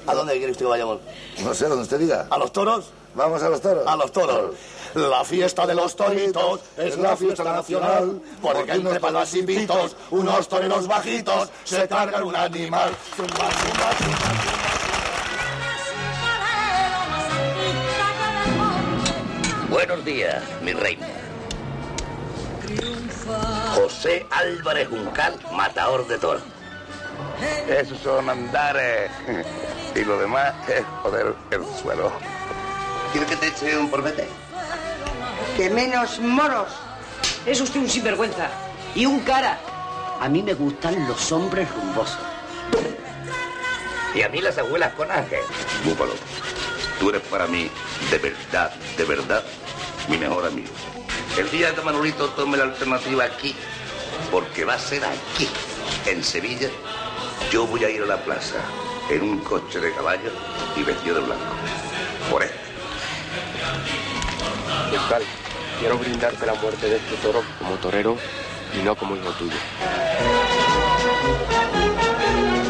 ¿A dónde quiere usted que vayamos? No sé, donde usted diga. ¿A los toros? Vamos a los toros. A los toros. La fiesta de los toritos es la fiesta nacional, porque entre palmas y pitos, unos toreros bajitos se cargan un animal. Zumba, zumba, zumba, zumba. Buenos días, mi reina. José Álvarez Juncal, matador de toros. Esos son andares. Y lo demás es joder el suelo. ¿Quieres que te eche un porvete? ¡Que menos moros! Es usted un sinvergüenza y un cara. A mí me gustan los hombres rumbosos. Y a mí las abuelas con ángel. Búfalo, tú eres para mí, de verdad, mi mejor amigo. El día que Manolito tome la alternativa aquí, porque va a ser aquí, en Sevilla, yo voy a ir a la plaza en un coche de caballo y vestido de blanco. Por esto. Juncal, quiero brindarte la muerte de este toro como torero y no como hijo tuyo.